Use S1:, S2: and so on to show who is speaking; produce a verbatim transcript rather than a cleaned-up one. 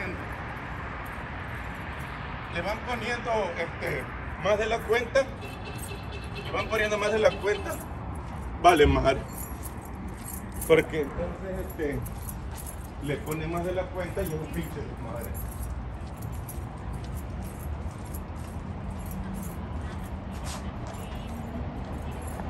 S1: poniendo. Le van poniendo este, más de la cuenta. Le van poniendo más de la cuenta. Vale, madre. Porque entonces este, le pone más de la cuenta y es un pinche madre.